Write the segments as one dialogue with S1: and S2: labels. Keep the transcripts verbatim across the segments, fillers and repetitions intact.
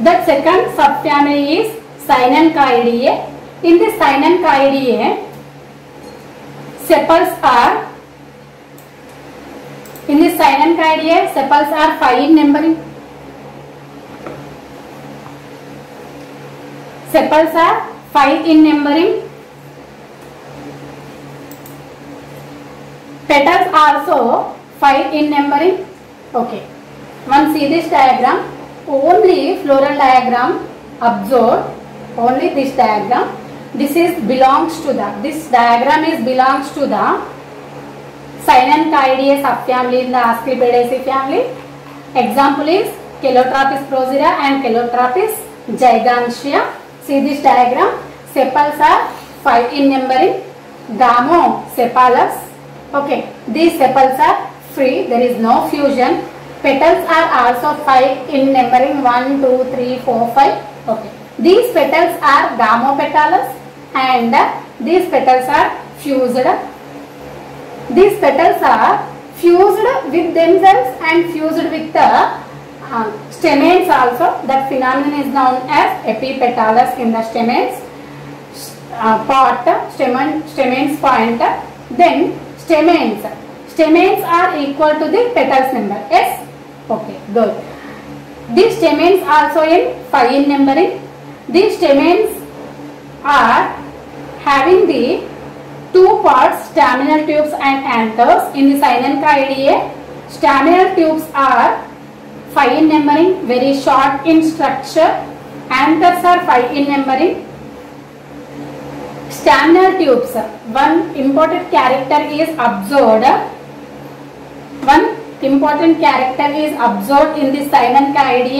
S1: The second subfamily is Synanchidae. In the Synanchidae, sepals are in the Synanchidae sepals are five in numbering. Sepals are five in numbering. Petals also five in numbering. Okay. One see this diagram. Only floral diagram observe. Only this diagram. This is belongs to the. This diagram is belongs to the Synanchidae subfamily in the Asclepiadaceae family. Example is Calotropis procera and Calotropis gigantea. See this diagram. Sepals are five in numbering. Gamosepalous. Okay. These sepals are free. There is no fusion. Petals are also five in numbering. One, two, three, four, five. Okay. These petals are gamopetalous and these petals are fused. These petals are fused with themselves and fused with the uh, stamens also. That phenomenon is known as epipetalous in the stamens uh, part, stamen, stamens point. Then stamens. Stamens are equal to the petals number. Yes? Okay, good. These stamens also in five in numbering. These stamens are having the two parts, staminal tubes and anthers. In the Synanchidae, staminal tubes are five in numbering, very short in structure. Anthers are five in numbering. Staminal tubes, one important character is observed. One important character is observed in the Synanchidae.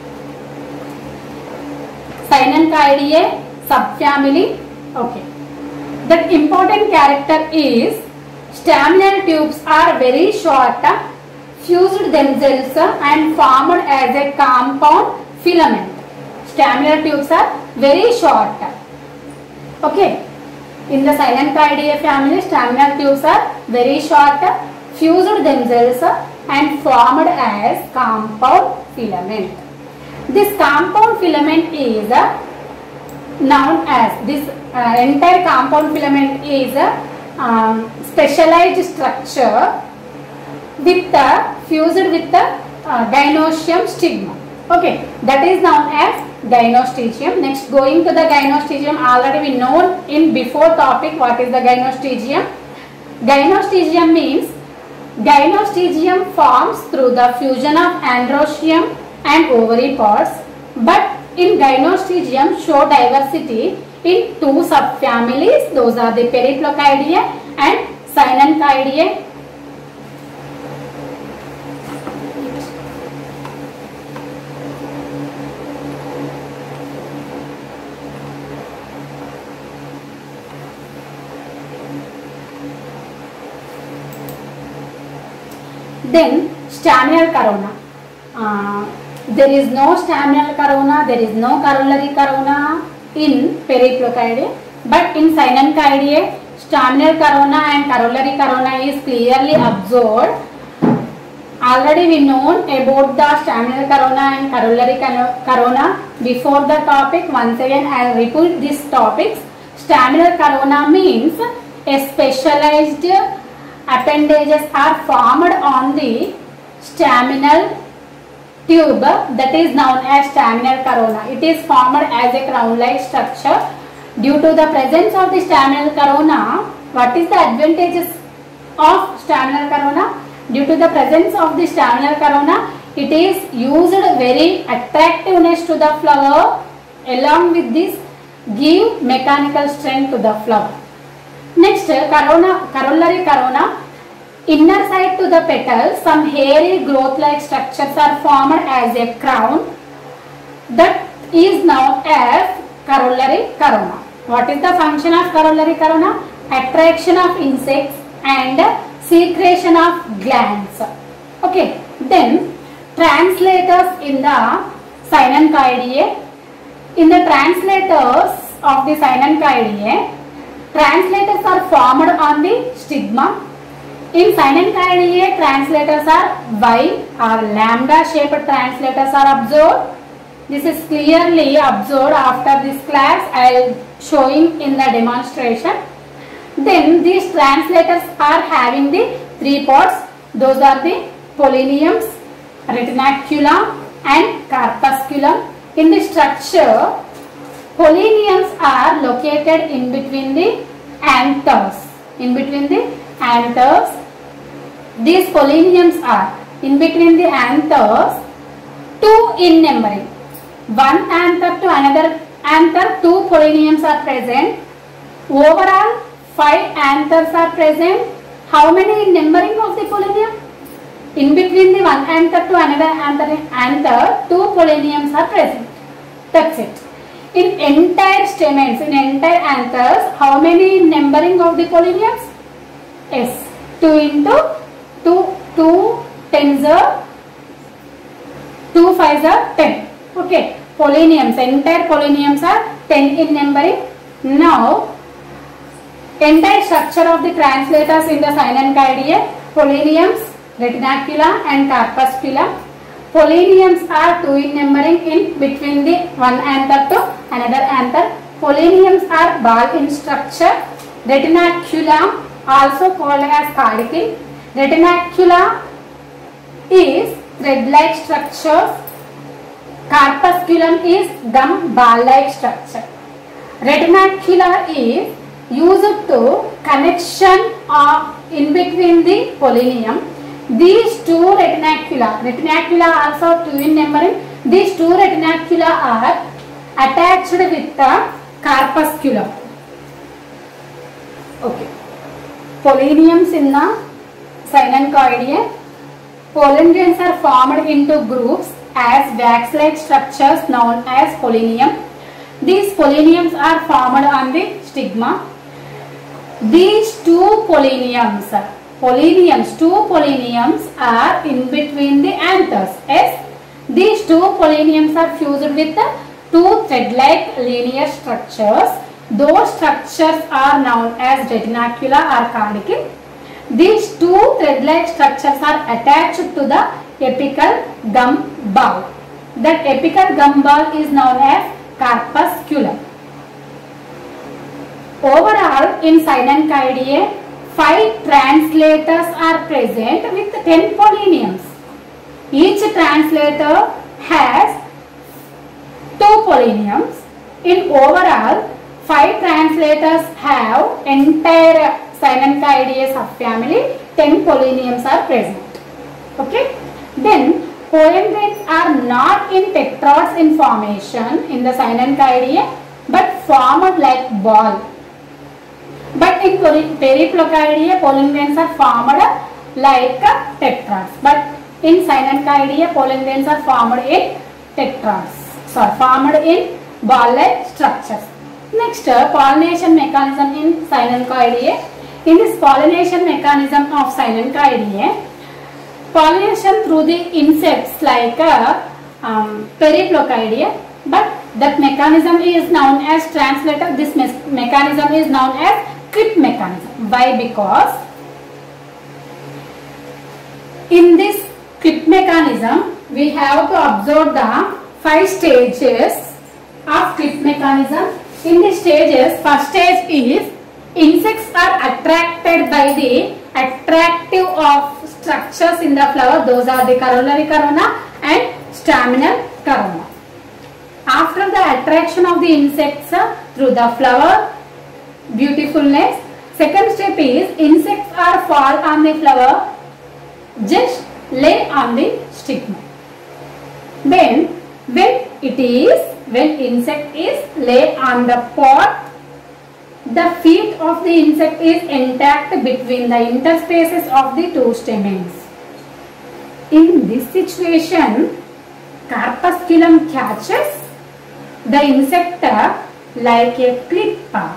S1: Synanchidae subfamily. Okay. That important character is staminal tubes are very short, fused themselves and formed as a compound filament. Staminal tubes are very short. Okay. In the Synanchidae family, staminal tubes are very short, fused themselves and formed as compound filament. This compound filament is known as, this uh, entire compound filament is a um, specialized structure with the fused with the uh, gynoecium stigma. Okay, that is known as gynostegium. Next, going to the gynostegium, already we know in before topic what is the gynostegium. Gynostegium means gynostegium forms through the fusion of androecium and ovary parts, but in gynostegium show diversity in two subfamilies. Those are the Periplochidae and Synanchidae. Then staminal corona. Uh, there is no staminal corona, there is no corollary corona in Periplochidae, but in Synanchidae, staminal corona and corollary corona is clearly observed. Already we know about the staminal corona and corollary corona before the topic. Once again I will repeat these topics. Staminal corona means a specialized appendages are formed on the staminal tube, that is known as staminal corona. It is formed as a crown-like structure. Due to the presence of the staminal corona, what is the advantages of staminal corona? Due to the presence of the staminal corona, it is used very attractiveness to the flower. Along with this, give mechanical strength to the flower. Next, corona, corollary corona. Inner side to the petals, some hairy growth-like structures are formed as a crown. That is known as corollary corona. What is the function of corollary corona? Attraction of insects and secretion of glands. Okay. Then translators in the Synanchidae. In the translators of the Synanchidae, translators are formed on the stigma. In Synanchidae, translators are Y or lambda shaped translators are observed. This is clearly observed after this class. I am showing in the demonstration. Then these translators are having the three parts. Those are the polliniums, retinaculum and corpusculum. In the structure, polliniums are located in between the anthers. In between the anthers, these polliniums are in between the anthers, two in numbering. One anther to another anther, two polliniums are present. Overall, five anthers are present. How many in numbering of the pollinium? In between the one anther to another anther, anther two polliniums are present. That's it. In entire stamens, in entire anthers, how many in numbering of the polliniums? Yes, two into two, two tens are, two fives are ten. Okay, polliniums, entire polliniums are ten in numbering. Now, entire structure of the translators in the Synanchidae, polliniums, retinacula and corpusculum. Polliniums are two in numbering in between the one anther to another anther. Polliniums are ball in structure. Retinaculum, also called as caudicle. Retinacula is thread-like structure. Corpusculum is gum ball-like structure. Retinacula is used to connection of in between the pollinium. These two retinacula, retinacula also two in numbering. These two retinacula are attached with the corpusculum. Okay. Polliniums in the Synanchidae. Pollen grains are formed into groups as wax-like structures known as pollinium. These polliniums are formed on the stigma. These two polliniums, polliniums, two polliniums are in between the anthers. Yes, these two polliniums are fused with the two thread-like linear structures. Those structures are known as retinacula or caudicle. These two thread-like structures are attached to the apical gum ball. That apical gum ball is known as corpusculum. Overall, in Synanchidae, five translators are present with ten polliniums. Each translator has two polliniums. In overall, five translators have entire Synanchidae subfamily. ten polliniums are present. Okay. Then pollen grains are not in tetrads in formation in the Synanchidae, but formed like ball. But in Periplocaidae, pollen grains are formed like tetrads. But in Synanchidae, pollen grains are formed in tetrads. Sorry, formed in ball-like structures. Next, pollination mechanism in Synanchidae. In this pollination mechanism of Synanchidae, pollination through the insects like uh, um, Periplocaidae, but that mechanism is known as translator. This me mechanism is known as Cribb mechanism. Why? Because in this Cribb mechanism, we have to observe the five stages of Cribb mechanism. In the stages, first stage is insects are attracted by the attractive of structures in the flower. Those are the corollary corona and staminal corona. After the attraction of the insects uh, through the flower, beautifulness, second step is insects are fall on the flower, just lay on the stigma. Then when it is, when insect is lay on the pot, the feet of the insect is intact between the interspaces of the two stamens. In this situation, corpusculum catches the insect like a clip.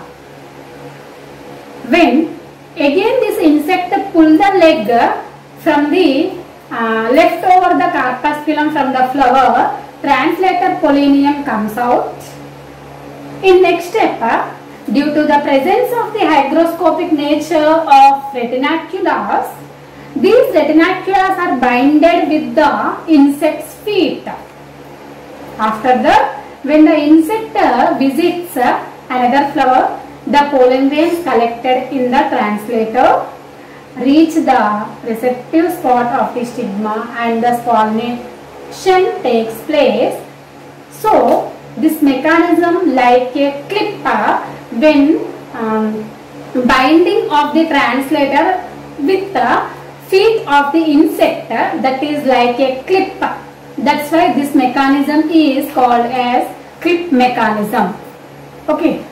S1: When again this insect pull the leg from the uh, left over the corpusculum from the flower, translator pollinium comes out. In next step, due to the presence of the hygroscopic nature of retinaculars, these retinaculars are binded with the insect's feet. After that, when the insect uh, visits uh, another flower, the pollen grains collected in the translator reach the receptive spot of the stigma and the pollination takes place. So, this mechanism like a clip uh, when um, binding of the translator with the feet of the insect, uh, that is like a clip. That's why this mechanism is called as clip mechanism. Okay.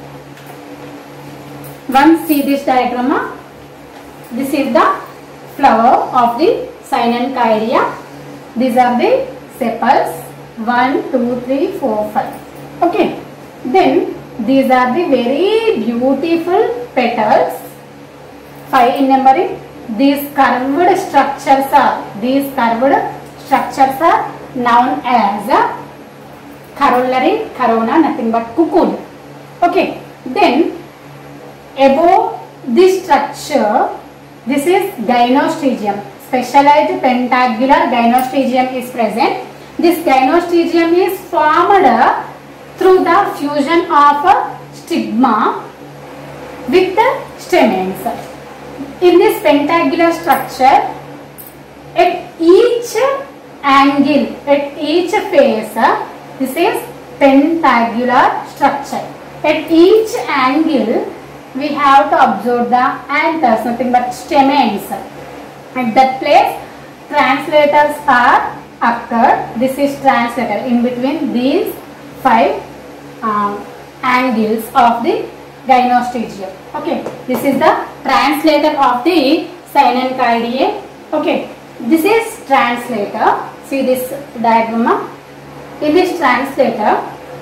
S1: Once see this diagram. This is the flower of the Cyanencheidia. These are the sepals. one, two, three, four, five. Okay. Then these are the very beautiful petals. five in numbering. These curved structures are these curved structures are known as a corollary corona, nothing but cocoon. Okay. Then above this structure, this is gynostrigium. Specialized pentagular gynostrigium is present. This gynostrigium is formed through the fusion of a stigma with the stamens. In this pentagular structure, at each angle, at each face, this is pentagular structure. At each angle, we have to observe the anthers, nothing but stamens. At that place, translators are occurred. This is translator in between these five uh, angles of the gynostrigium. Okay, this is the translator of the Cyanencheidae. Okay, this is translator. See this diagram. In this translator,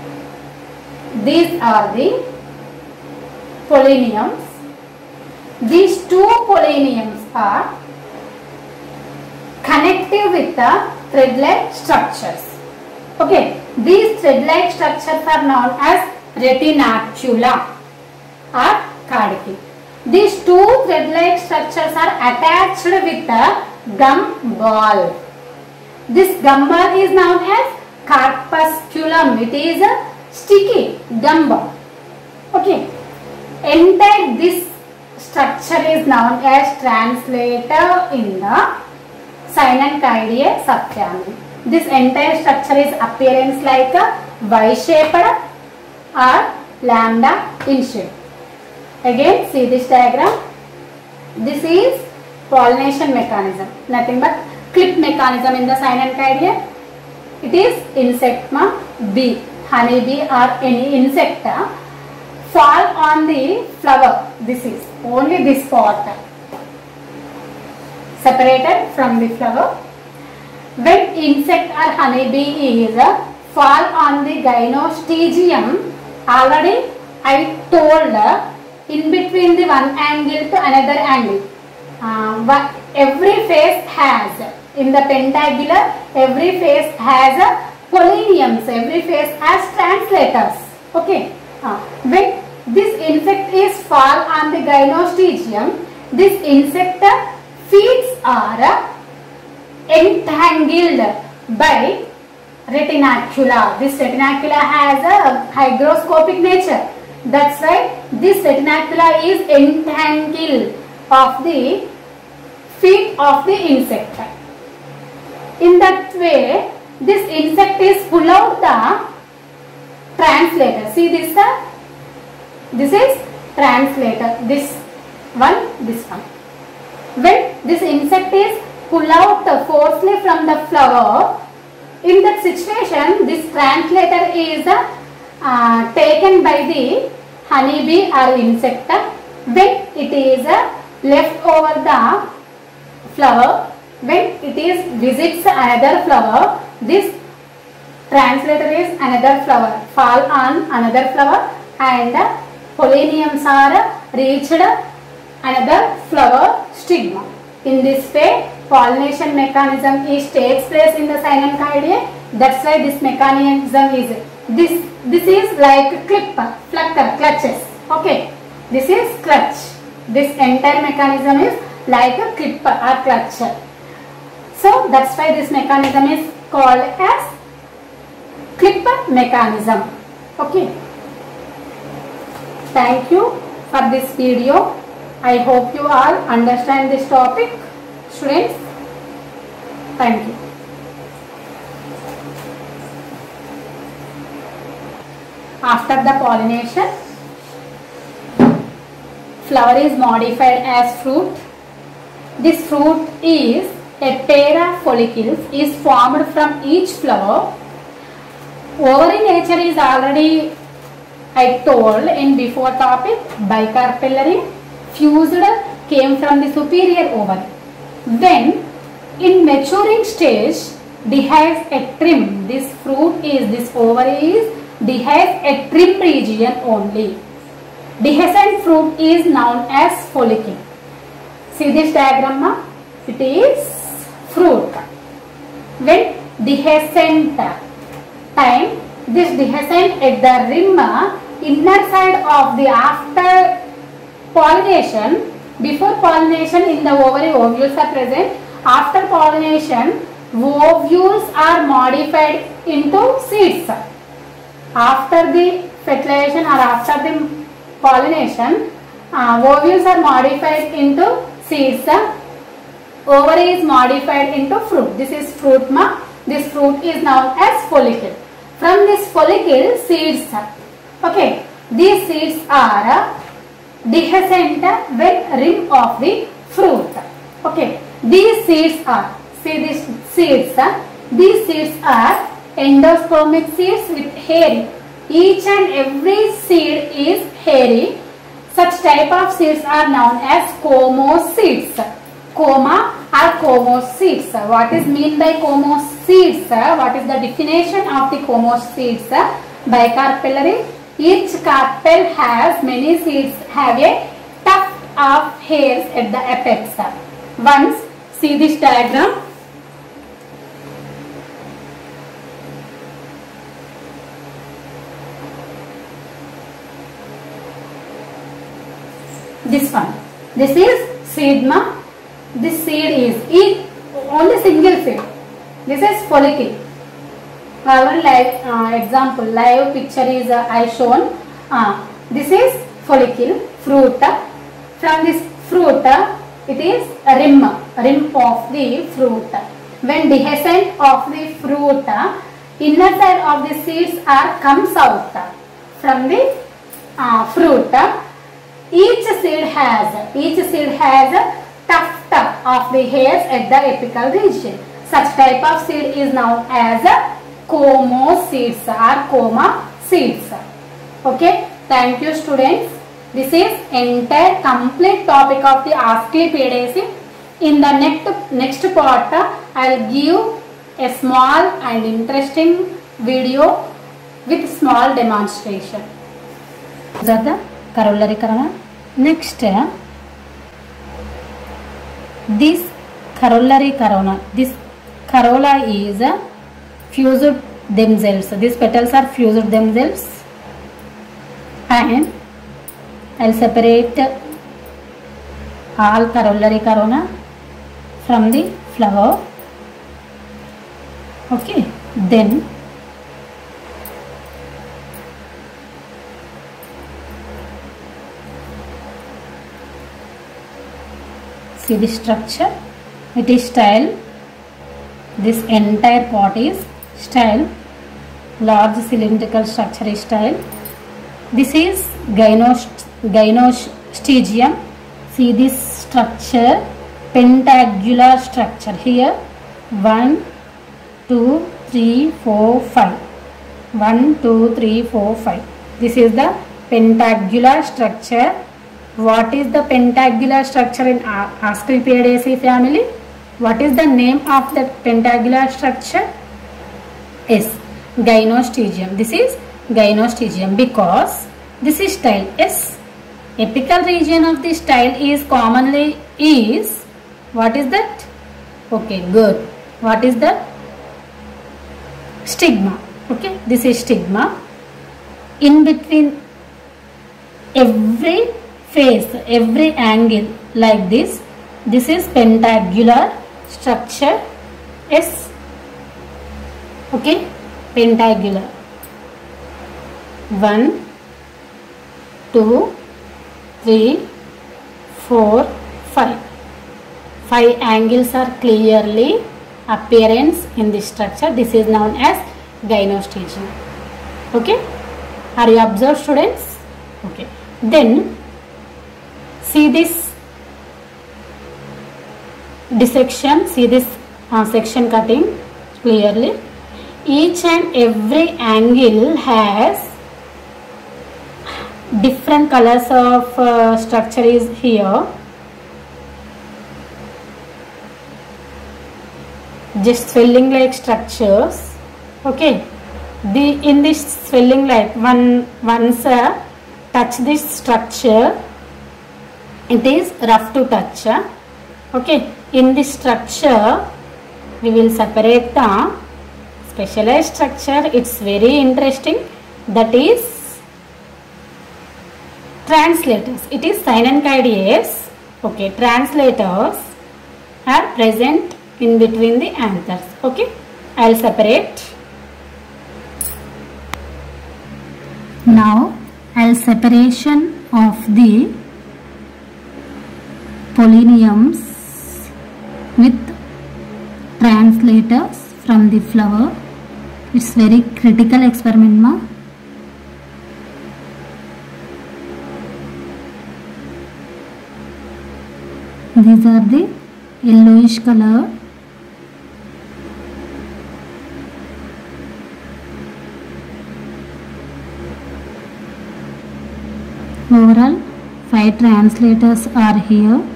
S1: these are the polliniums. These two polliniums are connective with the thread-like structures. Okay, these thread-like structures are known as retinacula or caudicle. These two thread-like structures are attached with the gum ball. This gum ball is known as corpusculum. It is a sticky gum ball. Okay, entire this structure is known as translator in the Cyanencheidae subfamily. This entire structure is appearance like a Y-shaped or lambda in shape. Again, see this diagram. This is pollination mechanism, nothing but clip mechanism in the Cyanencheidae. It is insectma bee, honey bee or any insect fall on the flower. This is only this part separated from the flower. When insect or honeybee is uh, fall on the gynostrigium, already I told uh, in between the one angle to another angle. Uh, but every face has, in the pentagular, every face has uh, polliniums, every face has translators. Okay. Uh, when this insect is fall on the gynostrigium, this insect uh, feet are entangled by retinacula. This retinacula has a hygroscopic nature. That's why this retinacula is entangled of the feet of the insect. In that way, this insect is pull out the translator. See this, uh, this is translator. This one, this one. When this insect is pull out uh, forcefully from the flower, in that situation, this translator is uh, uh, taken by the honeybee or insect. When it is uh, left over the flower, when it is visits another flower, this translator is another flower, fall on another flower, and uh, polliniums are reached another flower stigma. In this way, pollination mechanism is takes place in the Cyanencheidae. That's why this mechanism is this. This is like clip, flutter, clutches. Okay, this is clutch. This entire mechanism is like a clip or clutch. So that's why this mechanism is called as clip mechanism. Okay. Thank you for this video. I hope you all understand this topic, students. Thank you. After the pollination, flower is modified as fruit. This fruit is a pair of follicles is formed from each flower. Ovary nature is already I told in before topic. Bicarpellary, fused came from the superior ovary. When in maturing stage, dehisces a trim. This fruit is this ovary is dehisces a trim region only. Dehiscent fruit is known as follicle. See this diagram, ma? It is fruit. When dehiscent time, this dehiscent at the rim, inner side of the after pollination, before pollination in the ovary ovules are present. After pollination, ovules are modified into seeds. After the fertilization or after the pollination, uh, ovules are modified into seeds. Ovary is modified into fruit. This is fruit, ma. This fruit is known as follicle. From this follicle, seeds. Okay, these seeds are dehiscent when rim of the fruit. Okay, these seeds are, see these seeds, these seeds are endospermic seeds with hairy. Each and every seed is hairy. Such type of seeds are known as comose seeds. Coma or comose seeds. What is mean by comose seeds? What is the definition of the comose seeds? Bicarpellary. Each carpel has many seeds have a tuft of hairs at the apex. Once see this diagram. This one. This is seed, ma. This seed is each, only single seed. This is follicle. Our live uh, example, live picture is uh, I shown. Uh, this is follicle, fruit. From this fruit, uh, it is a rim, rim of the fruit. When dehiscent of the fruit, uh, inner side of the seeds are comes out from the uh, fruit. Each seed has, each seed has a tuft of the hairs at the apical region. Such type of seed is known as a comose seeds or coma seeds. Okay, thank you, students. This is entire complete topic of the Asclepiadaceae. In the next next part, I will give a small and interesting video with small demonstration. These are the corollary corona. Next, this corollary corona. This corolla is fused themselves. These petals are fused themselves, and I will separate all corollary corona from the flower. Okay, then see the structure. It is style. This entire pot is style. Large cylindrical structure is style. This is gynost gynostegium. See this structure, pentagular structure here. One, two, three, four, five. One, two, three, four, five. This is the pentagular structure. What is the pentagular structure in Asclepiadaceae family? What is the name of the pentagular structure? Is gynostegium. This is gynostegium because this is style. S. Apical region of the style is commonly is, what is that? Okay, good. What is the stigma? Okay, this is stigma. In between every face, every angle like this, this is pentagular structure S. Okay, pentagular. One, two, three, four, five. Five angles are clearly appearance in this structure. This is known as gynostaging. Okay, are you observed, students? Okay, then see this dissection, see this uh, section cutting clearly. Each and every angle has different colors of uh, structure is here. Just swelling like structures. Okay, the in this swelling like one once uh, touch this structure, it is rough to touch. Uh, okay, in this structure we will separate the specialized structure. It's very interesting. That is translators. It is synenchydias. Okay, translators are present in between the anthers. Okay, I'll separate. Now I'll separation of the poliniums with translators from the flower. It's very critical experiment, ma. These are the yellowish color. Overall, five translators are here.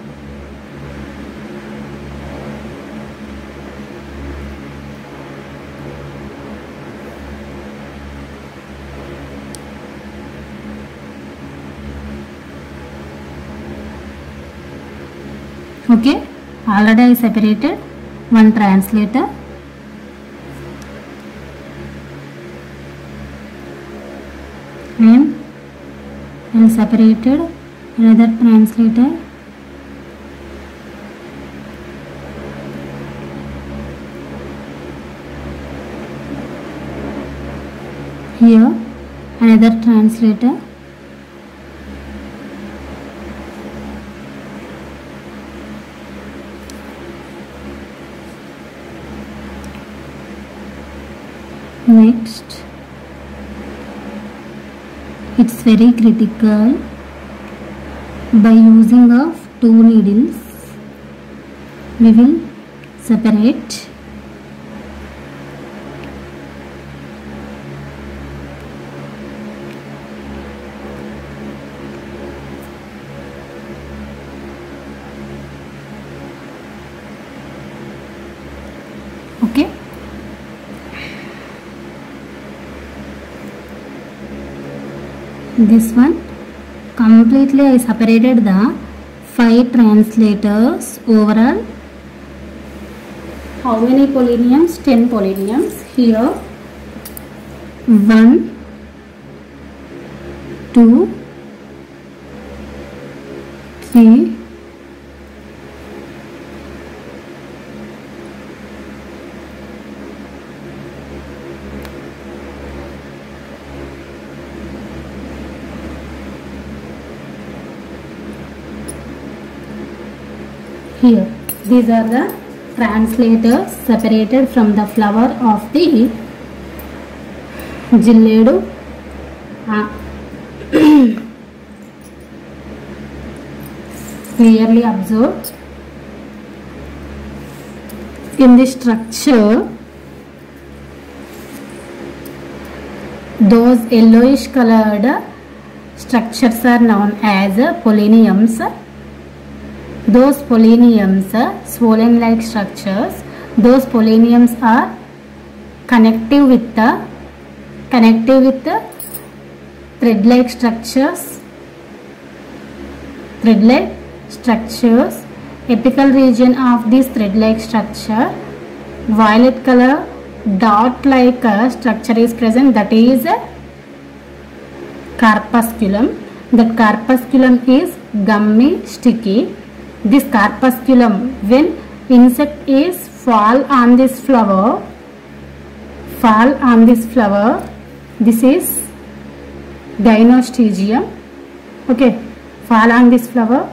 S1: Okay, already I separated one translator. And I separated another translator. Here another translator. Next, it's very critical. By using of two needles, we will separate okay. This one completely I separated the five translators. Overall, how many poliniums? ten poliniums. Here one, two, three, here. These are the translators separated from the flower of the Jilledu. Uh, clearly observed. In this structure, those yellowish colored structures are known as poliniums. Those poliniums, swollen like structures, those poliniums are connective with the connective with the thread like structures. Thread like structures. Apical region of this thread like structure, violet color dot like structure is present. That is carpusculum. That carpusculum is gummy, sticky. This carpusculum, when insect is fall on this flower, fall on this flower. This is gynostegium. Okay, fall on this flower.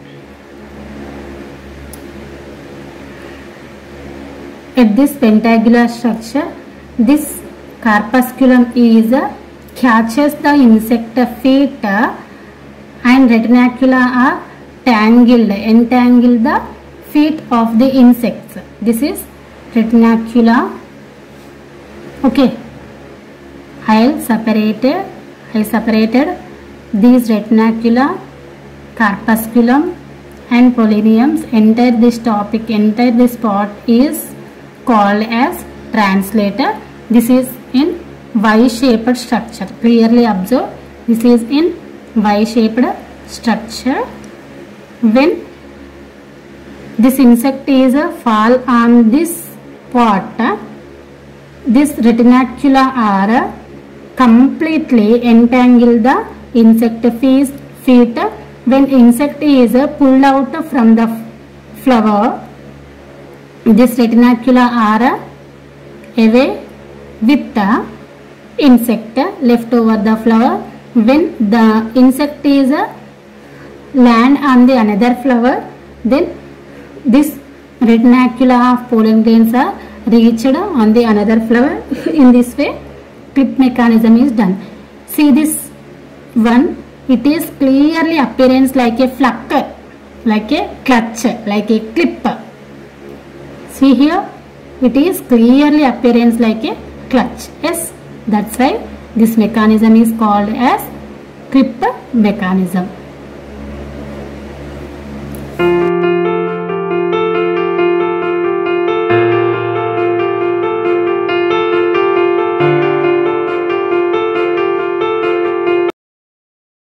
S1: At this pentagular structure, this corpusculum is uh, catches the insect feet uh, and retinacula are tangled, entangle the feet of the insects. This is retinacula. Okay, I separated, I separated these retinacula, corpusculum and polliniums. Enter this topic, enter this part is called as translator. This is in Y-shaped structure. Clearly observe, this is in Y-shaped structure. When this insect is a fall on this part, this retinacula are completely entangle the insect feet. When insect is pulled out from the flower, this retinacula are away with the insect left over the flower. When the insect is land on the another flower, then this retinacula of pollen grains are reached on the another flower. In this way, clip mechanism is done. See this one, it is clearly appearance like a flucker, like a clutch, like a clip. See here, it is clearly appearance like a clutch. Yes, that's why this mechanism is called as clip mechanism.